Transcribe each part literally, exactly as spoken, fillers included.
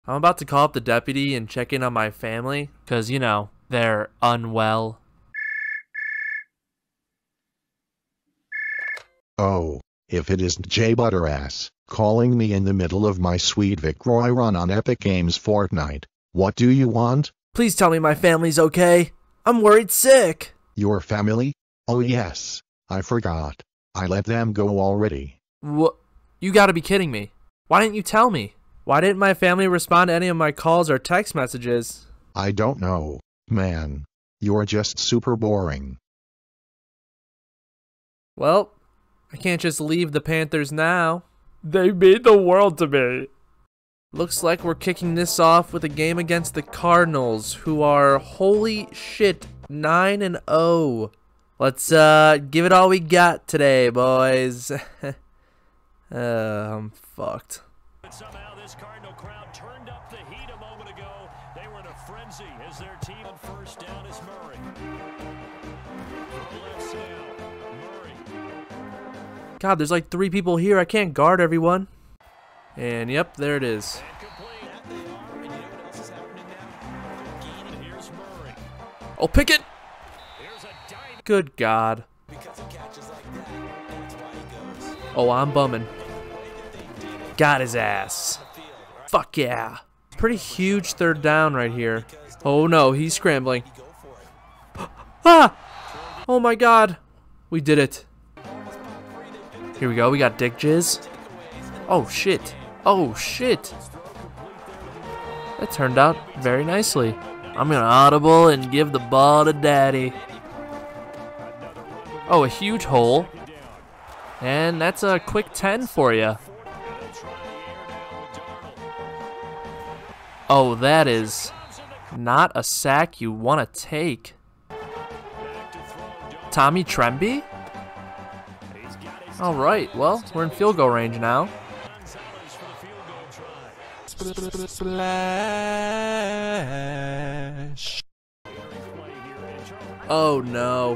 I'm about to call up the deputy and check in on my family, because, you know, they're unwell. Oh, if it isn't Jay Butterass, calling me in the middle of my sweet Vicroy run on Epic Games Fortnite. What do you want? Please tell me my family's okay. I'm worried sick. Your family? Oh yes, I forgot. I let them go already. What? You gotta be kidding me. Why didn't you tell me? Why didn't my family respond to any of my calls or text messages? I don't know, man. You're just super boring. Well, I can't just leave the Panthers now. They mean the world to me. Looks like we're kicking this off with a game against the Cardinals, who are, holy shit, nine and oh. Let's uh give it all we got today, boys. uh, I'm fucked. Somehow this Cardinal crowd turned up the heat a moment ago. They were in a frenzy as their team on first down is Murray. Left now, Murray. God, there's like three people here. I can't guard everyone. And yep, there it is. Oh, pick it! Good God. Oh, I'm bumming. Got his ass. Fuck yeah. Pretty huge third down right here. Oh no, he's scrambling. Ah! Oh my God. We did it. Here we go. We got Dick Jizz. Oh shit. Oh shit. That turned out very nicely. I'm gonna audible and give the ball to daddy. Oh, a huge hole. And that's a quick ten for you. Oh, that is not a sack you want to take. Tommy Tremby? All right, well, we're in field goal range now. Splash. Oh no.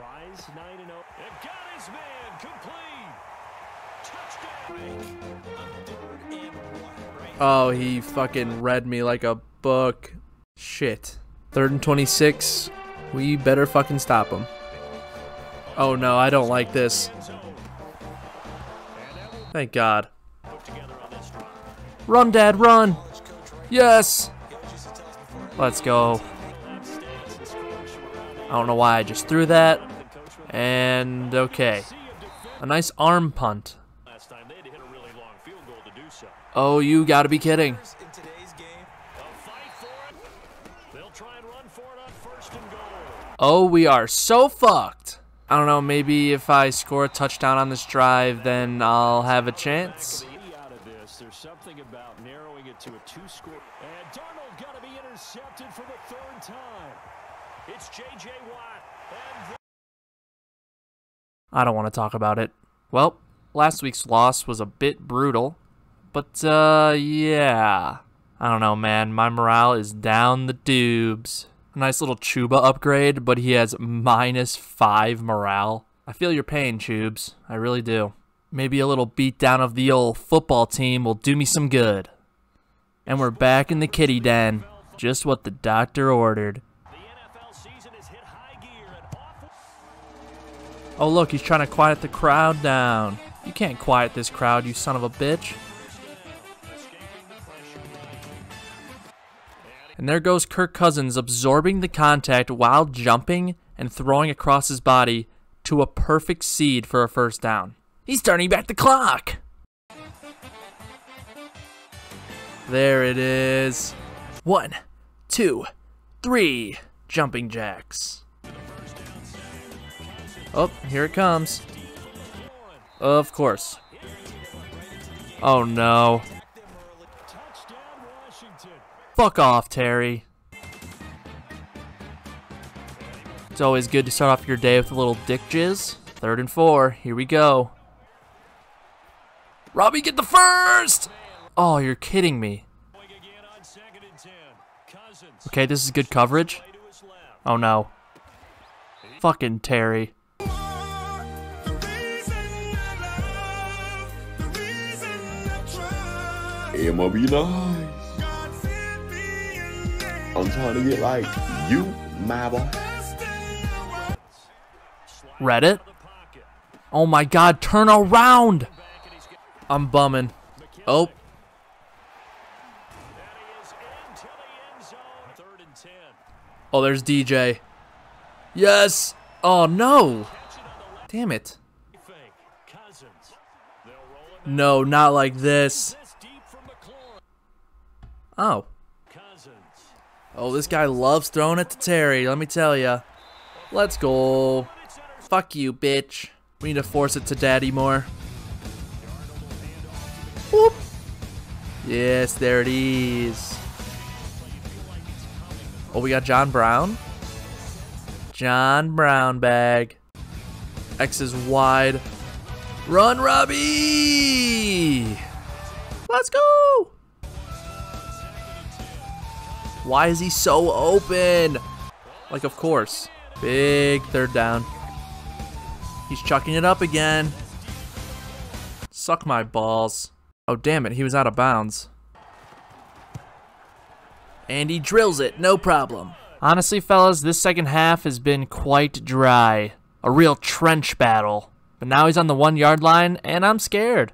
Oh, he fucking read me like a book. Shit. Third and twenty-six. We better fucking stop him. Oh no, I don't like this. Thank God. Run, Dad, run! Yes! Let's go. I don't know why I just threw that. And okay. A nice arm punt. Oh, you gotta be kidding. Oh, we are so fucked. I don't know, maybe if I score a touchdown on this drive, then I'll have a chance. There's something about narrowing it to a two-score. And Darnold got to be intercepted for the third time. It's J J Watt. And I don't want to talk about it. Well, last week's loss was a bit brutal. But, uh, yeah. I don't know, man. My morale is down the tubes. A nice little Chuba upgrade, but he has minus five morale. I feel your pain, Chubes. I really do. Maybe a little beatdown of the old football team will do me some good. And we're back in the kitty den. Just what the doctor ordered. Oh, look, he's trying to quiet the crowd down. You can't quiet this crowd, you son of a bitch. And there goes Kirk Cousins absorbing the contact while jumping and throwing across his body to a perfect seed for a first down. He's turning back the clock. There it is. One, two, three. Jumping jacks. Oh, here it comes. Of course. Oh no. Fuck off, Terry. It's always good to start off your day with a little dick jizz. Third and four. Here we go. Robbie, get the first! Oh, you're kidding me. Okay, this is good coverage. Oh no. Fucking Terry. I'ma be nice. I'm trying to get like you, my boy. Read it? Oh my god, turn around! I'm bumming. Oh. Oh, there's D J. Yes! Oh no! Damn it. No, not like this. Oh. Oh, this guy loves throwing it to Terry, let me tell ya. Let's go. Fuck you, bitch. We need to force it to daddy more. Whoop. Yes, there it is. Oh, we got John Brown. John Brown bag. X is wide. Run, Robbie! Let's go! Why is he so open? Like, of course. Big third down. He's chucking it up again. Suck my balls. Oh, damn it. He was out of bounds. And he drills it. No problem. Honestly, fellas, this second half has been quite dry. A real trench battle. But now he's on the one yard line, and I'm scared.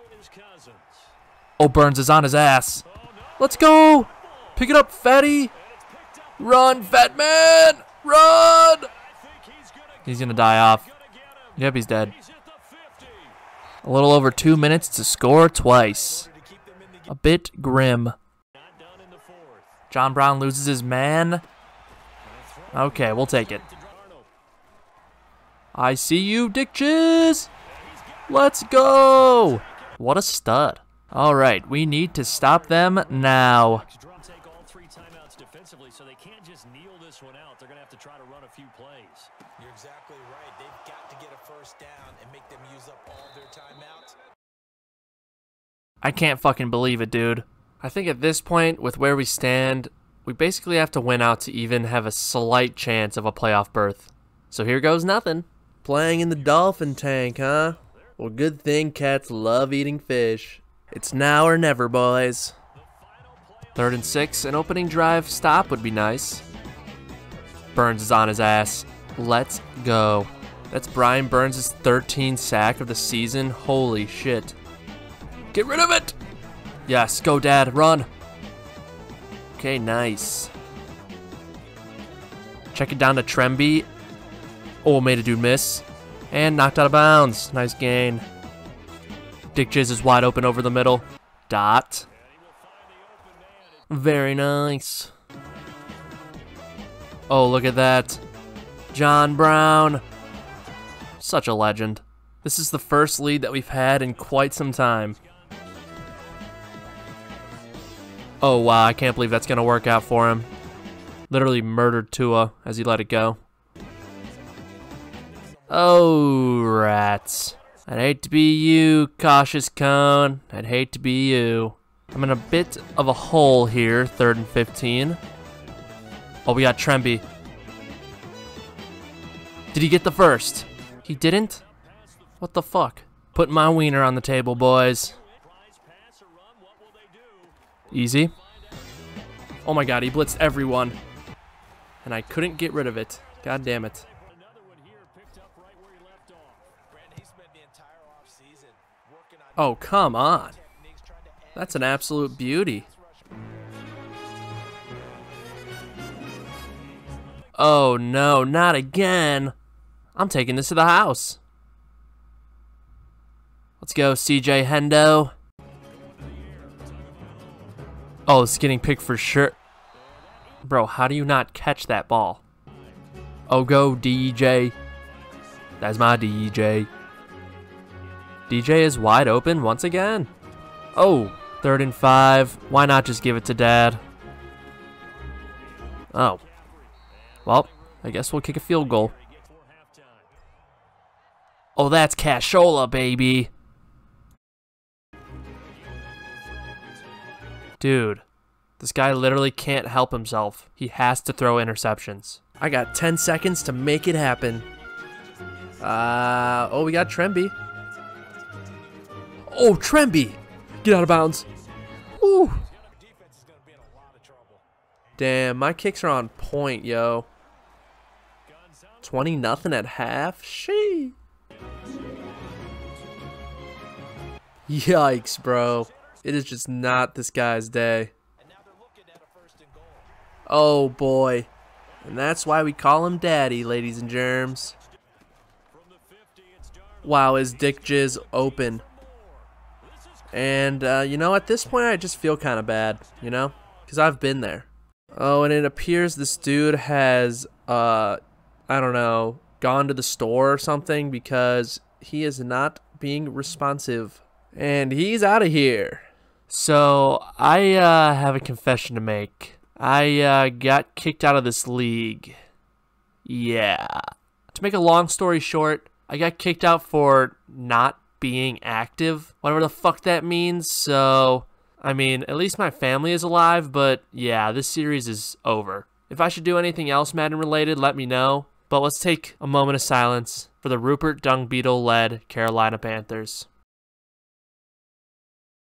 Oh, Burns is on his ass. Let's go. Pick it up, fatty. Run, fat man. Run. He's going to die off. Yep, he's dead. A little over two minutes to score twice. A bit grim. John Brown loses his man. Okay, we'll take it. I see you, Dickches. Let's go. What a stud. All right, we need to stop them now. So they can't just kneel this one out. They're going to have to try to run a few plays. You're exactly right. They've got to get a first down and make them use up all their timeouts. I can't fucking believe it, dude. I think at this point, with where we stand, we basically have to win out to even have a slight chance of a playoff berth. So here goes nothing. Playing in the dolphin tank, huh? Well, good thing cats love eating fish. It's now or never, boys. Third and six, an opening drive stop would be nice. Burns is on his ass. Let's go. That's Brian Burns' thirteenth sack of the season. Holy shit. Get rid of it! Yes, go dad, run. Okay, nice. Check it down to Tremby. Oh, made a dude miss. And knocked out of bounds. Nice gain. Dick Jizz is wide open over the middle. Dot. Very nice. Oh, look at that. John Brown. Such a legend. This is the first lead that we've had in quite some time. Oh, wow. I can't believe that's going to work out for him. Literally murdered Tua as he let it go. Oh, rats. I'd hate to be you, cautious cone. I'd hate to be you. I'm in a bit of a hole here, third and fifteen. Oh, we got Tremby. Did he get the first? He didn't? What the fuck? Put my wiener on the table, boys. Easy. Oh my god, he blitzed everyone. And I couldn't get rid of it. God damn it. Oh, come on. That's an absolute beauty. Oh no, not again. I'm taking this to the house. Let's go, C J Hendo. Oh, it's getting picked for sure. Bro, how do you not catch that ball? Oh, go D J. That's my D J. D J is wide open once again. Oh, third and five. Why not just give it to dad? Oh. Well, I guess we'll kick a field goal. Oh, that's cashola, baby. Dude, this guy literally can't help himself. He has to throw interceptions. I got ten seconds to make it happen. Uh, oh, we got Tremby. Oh, Tremby! Get out of bounds. Ooh. Damn, my kicks are on point, yo. twenty nothing at half? Shee. Yikes, bro. It is just not this guy's day. Oh, boy. And that's why we call him Daddy, ladies and germs. Wow, is Dick Jizz open. And, uh, you know, at this point, I just feel kind of bad, you know? Because I've been there. Oh, and it appears this dude has, uh, I don't know, gone to the store or something because he is not being responsive. And he's out of here. So, I, uh, have a confession to make. I, uh, got kicked out of this league. Yeah. To make a long story short, I got kicked out for not being active, whatever the fuck that means. So, I mean, at least my family is alive, but yeah, this series is over. If I should do anything else Madden related, let me know. But let's take a moment of silence for the Rupert Dung Beetle led Carolina Panthers.